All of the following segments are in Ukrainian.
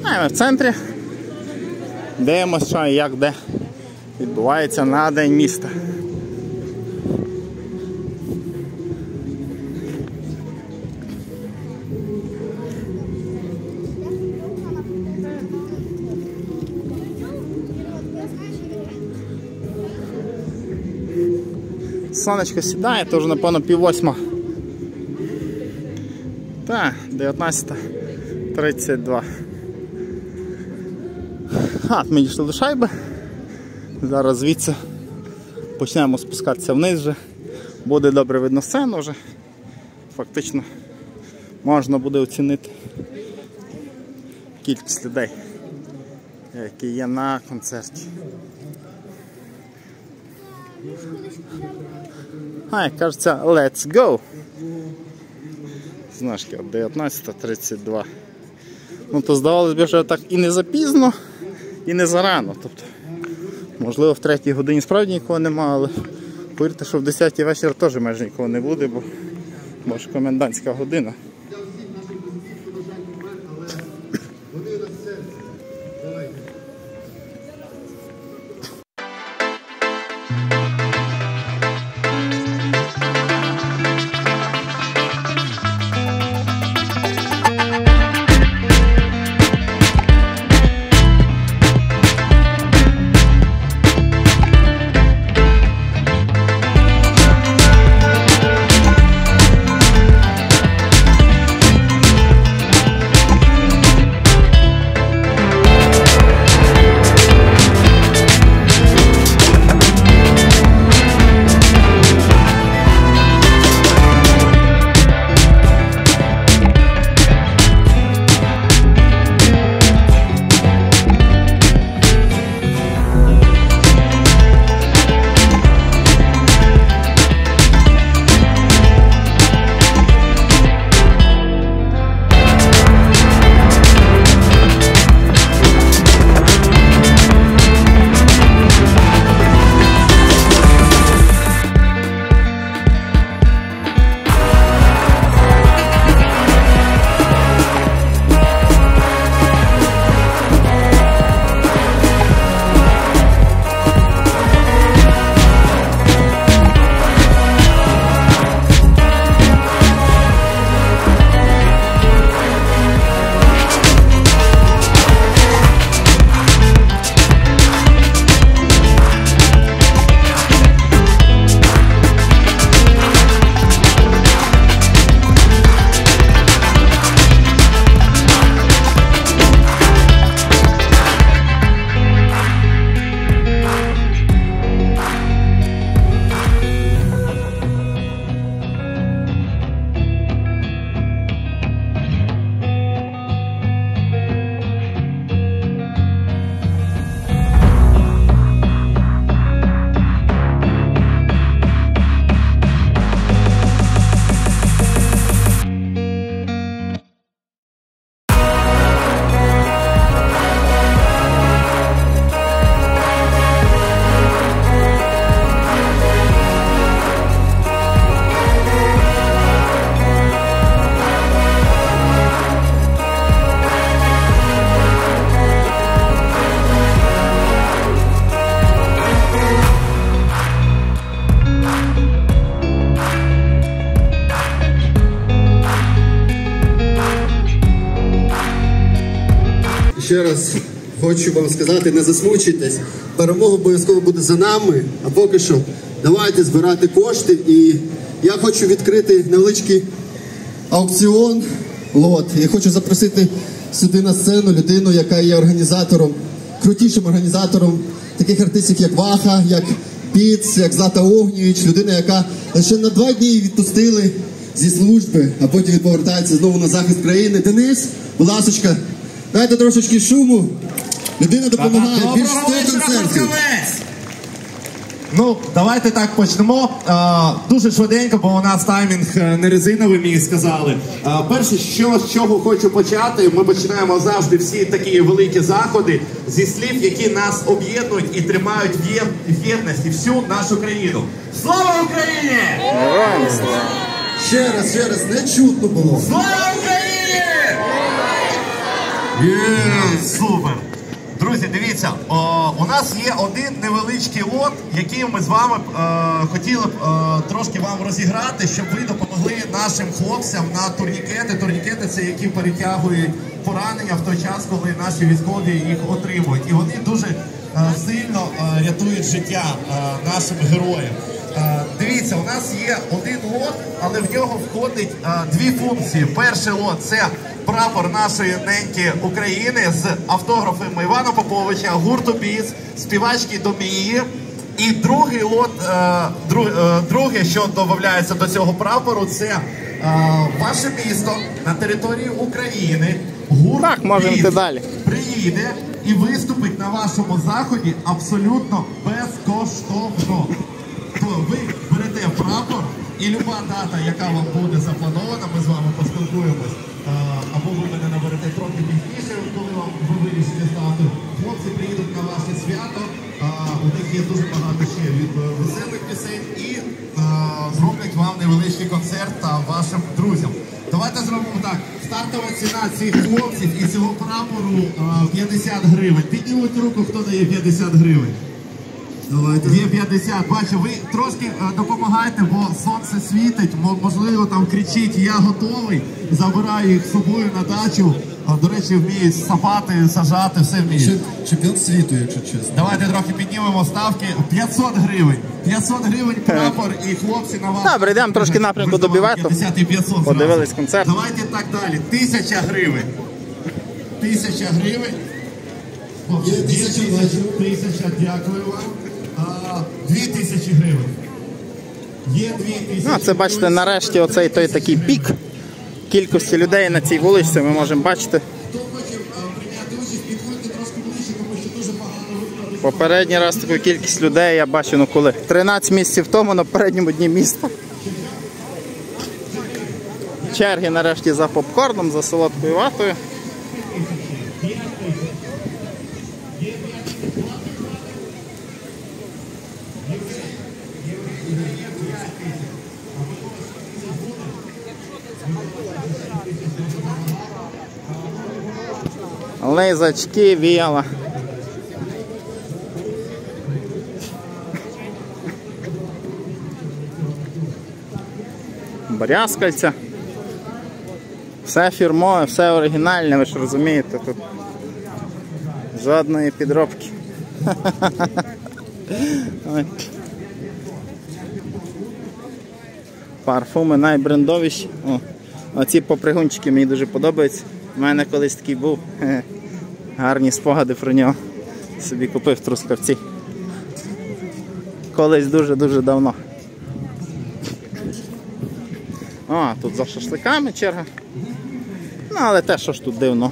Ми в центрі. Дивимося, що і як де відбувається на День міста. Сонечко сідає, то вже напевно 7:30. Так, 19:32. Ми дійшли до шайби. Зараз звідси почнемо спускатися вниз вже. Буде добре видно сцену вже. Фактично можна буде оцінити кількість людей, які є на концерті. Як кажеться, let's go! Знаєш, 19:32. Ну то здавалось би, що так і не запізно, і не зарано. Тобто, можливо, в 3-й годині справді нікого немає, але повірте, що в 10-й вечора теж майже нікого не буде, бо ж комендантська година. Ще раз хочу вам сказати, не засмучуйтесь, перемога обов'язково буде за нами, а поки що давайте збирати кошти. І я хочу відкрити невеличкий аукціон. Я хочу запросити сюди на сцену людину, яка є організатором, крутішим організатором таких артистів, як Ваха, як Піц, як Злата Огнєвіч, людина, яка лише на 2 дні відпустили зі служби, а потім повертається знову на захист країни. Денис, будь ласочка, дайте трошечки шуму. Людина допомагає більш 100 концертів. Ну, давайте так почнемо. Дуже швиденько, бо у нас таймінг не резиновий, мені сказали. Перше, з чого хочу почати, ми починаємо завжди всі такі великі заходи зі слів, які нас об'єднують і тримають в єдності всю нашу країну. Слава Україні! Ще раз, не чутно було. Слава Україні! Супер! Друзі, дивіться, у нас є один невеличкий лот, який ми з вами хотіли б трошки вам розіграти, щоб ви допомогли нашим хлопцям на турнікети. Турнікети – це які перетягують поранення в той час, коли наші військові їх отримують. І вони дуже сильно рятують життя нашим героям. Дивіться, у нас є один лот, але в нього входить дві функції. Перший лот – це прапор нашої неньки України з автографами Івана Поповича, гурту Біс, співачки Домії. І другий лот, друге, що додається до цього прапору, це ваше місто на території України. Гурт Так, можемо йти далі. Приїде і виступить на вашому заході абсолютно безкоштовно. Ви берете прапор і люба дата, яка вам буде запланована, ми з вами поспілкуємось. Або ви мене наберете трохи пізніше, коли ви вирішите стати. Хлопці приїдуть на ваше свято, у них є дуже багато ще від веселих пісень і зроблять вам невеличкий концерт та вашим друзям. Давайте зробимо так. Стартова ціна цих хлопців і цього прапору 50 гривень. Піднімуть руку, хто дає 50 гривень. Давайте. Є 50. Бачу, ви трошки допомагайте, бо сонце світить, можливо, там кричить «я готовий», забираю їх з собою на дачу. До речі, вміють сапати, сажати, все вміють. Чемпіон світу, якщо чесно. Давайте трохи піднімемо ставки. 500 гривень. 500 гривень прапор і хлопці на вас. Добре, йдемо трошки напрямку до бювету. 50 і 500 Подивились концерт. Давайте так далі. 1000 гривень. 1000 гривень. Є 1000, бачу. 1000, дякую вам. 2000 гривень. Є 2000. Ну, це бачите, нарешті оцей той такий пік кількості людей на цій вулиці ми можемо бачити. Хто хоче прийняти участь, підходьте трошки ближче, тому що дуже багато виправдів. Попередній раз таку кількість людей я бачу, ну коли? 13 місяців тому на передньому дні міста. Черги нарешті за попкорном, за солодкою ватою. Лизачки, віяла. Брязкальця. Все фірмове, все оригінальне, ви ж розумієте, тут жодної підробки. Парфуми найбрендовіші. Оці попригунчики мені дуже подобаються. У мене колись такий був. Гарні спогади про нього. Собі купив в Трускавці. Колись дуже-дуже давно. О, тут за шашликами черга. Ну, але те, що ж тут дивно.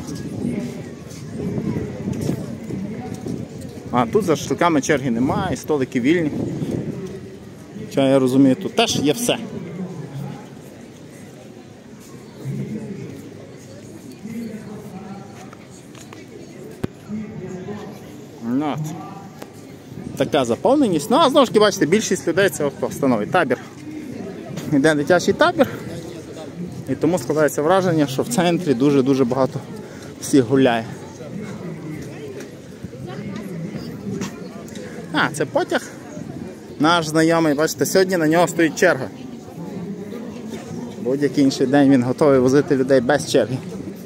А тут за шашликами черги немає, і столики вільні. Хоча я розумію, тут теж є все. От. Така заповненість. Ну, а знову ж таки, бачите, більшість людей це хто становить табір. Йде дитячий табір. І тому складається враження, що в центрі дуже-дуже багато всіх гуляє. А, це потяг. Наш знайомий, бачите, сьогодні на нього стоїть черга. Будь-який інший день він готовий возити людей без черги.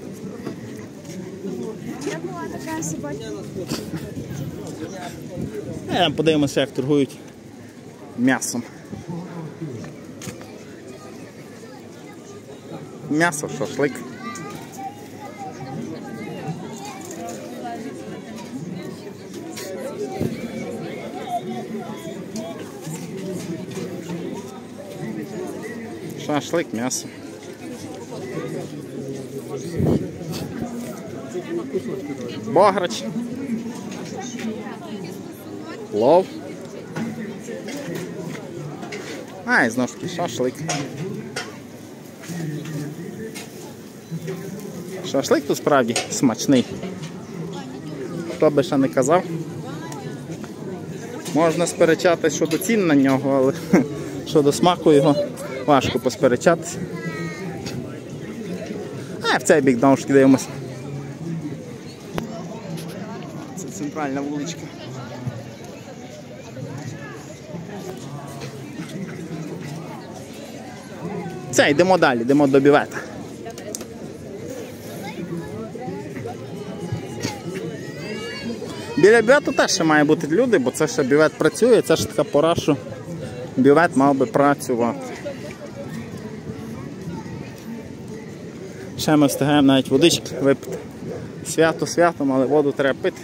Я була така собака. Подивимося, як торгують м'ясом. М'ясо, шашлик. Шашлик, м'ясо. Бограч. Плов. А, і знову ж таки шашлик. Шашлик тут справді смачний. Хто би ще не казав. Можна сперечатись щодо цін на нього, але щодо смаку його важко посперечатися. А в цей бік знову ж таки дивимося. центральна вуличка. Все, йдемо далі, йдемо до бювета. Біля бювету теж ще має бути люди, бо це ще бювет працює, це ж така пора, що бювет мав би працювати. Ще ми встигаємо навіть водички випити. Свято святом, але воду треба пити.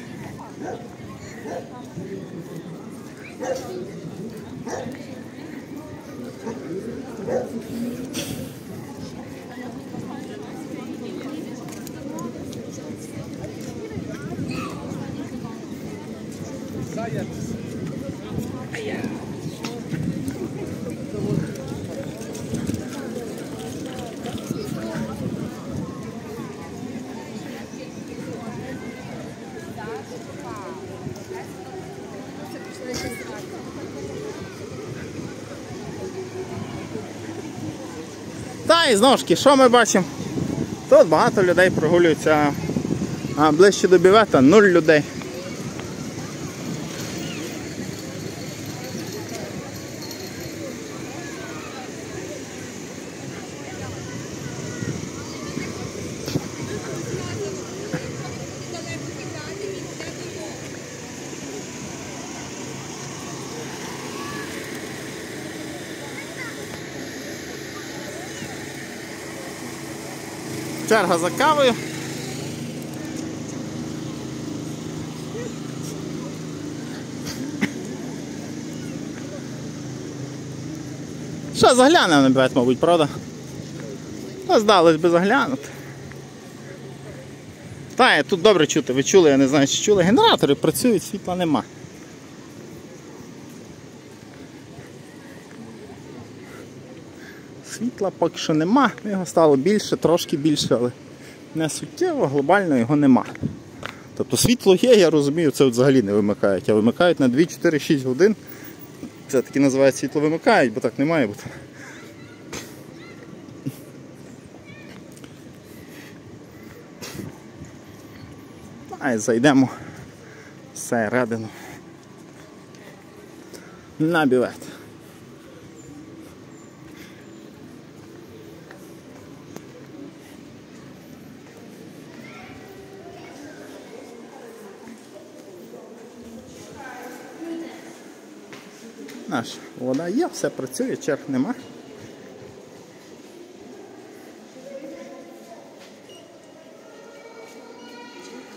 Та і знову ж таки, що ми бачимо? Тут багато людей прогулюються, а ближче до бювета 0 людей. Черга за кавою. Що, заглянемо на бювет, мабуть, правда? Ну, здалось би заглянути. Та, тут добре чути, ви чули, я не знаю, чи чули. Генератори працюють, світла нема. Світла поки що нема, його стало більше, трошки більше, але не суттєво, глобально його нема. Тобто світло є, я розумію, це взагалі не вимикають, а вимикають на 2, 4, 6 годин. Це таки називають світло вимикають, бо так не має бути. А і зайдемо всередину на бювет. Наша вода є, все працює, черг нема.